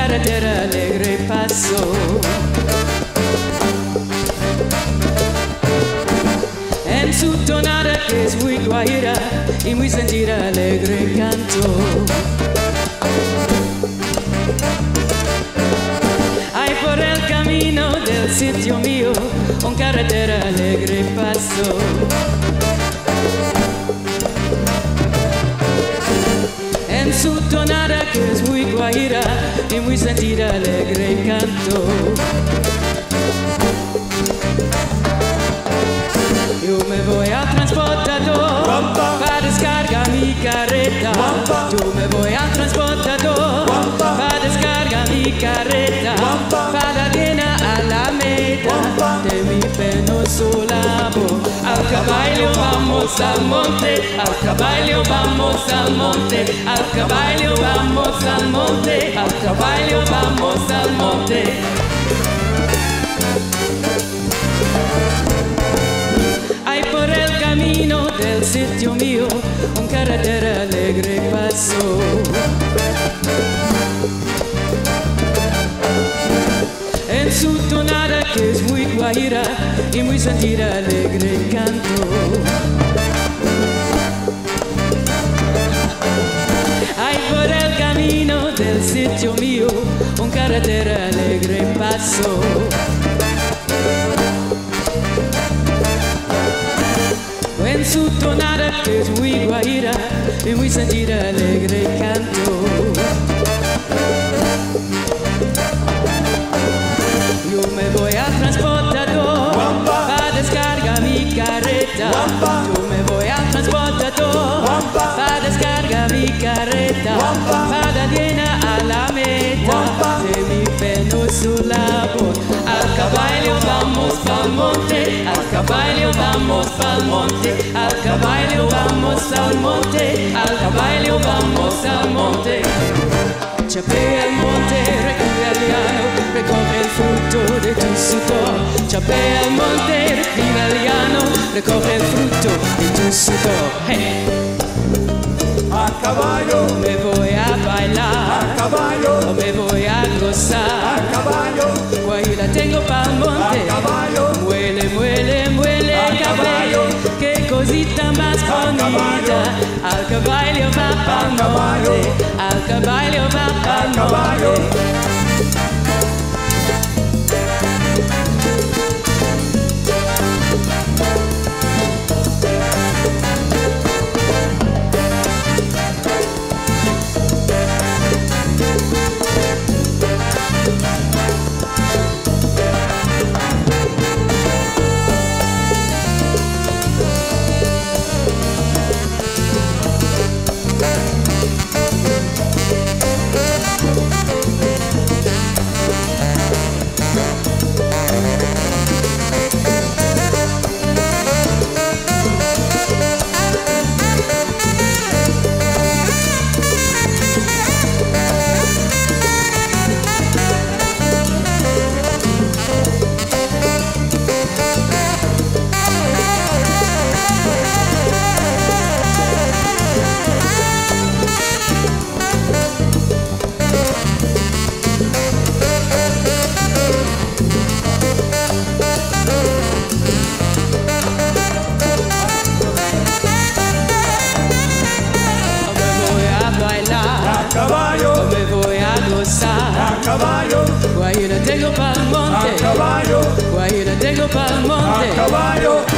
carretera alegre paso. En su tonada que es muy guajira y muy sentida alegre canto. Hay por el camino del sitio mío un carretera alegre paso. En su tonada que es muy guajira y muy sentida alegre canto. Yo me voy al transportador para descargar mi carreta. Yo me voy al transportador para descargar mi carreta. Para llenar a la meta de mi penoso labor. Al caballo vamos al monte, al caballo vamos al monte, al caballo vamos al monte, al caballo vamos al monte. Hay por el camino del sitio mío un carretera alegre paso. En su tonada que es muy guajira y muy sentida alegre canto. Hay por el camino del sitio mío un carretera alegre paso. En su tonada que es muy guajira y muy sentida alegre canto. Yo me voy al transportador para descargar mi carreta. Yo me voy al transportador para descargar mi carreta. Para llenar a la meta de mi penoso labor. Al caballo vamos pa'l monte, al caballo vamos pa'l monte, al caballo vamos al monte, al caballo vamos al monte. Chapea el monte, recoge al llano, recoge el fruto de tu sudor. Chapea el monte, recoge al llano, recoge el fruto de tu sudor. Hey. A caballo me voy a bailar, a caballo me voy a gozar. a caballo Guajira tengo pa'l monte, a caballo muele, muele, muele a caballo, qué cosita más bonita. Al caballo va pa'l monte, al caballo va pa'l caballo. monte. caballo, Guajira tengo pa'l monte, a caballo, Guajira tengo pa'l monte, a caballo.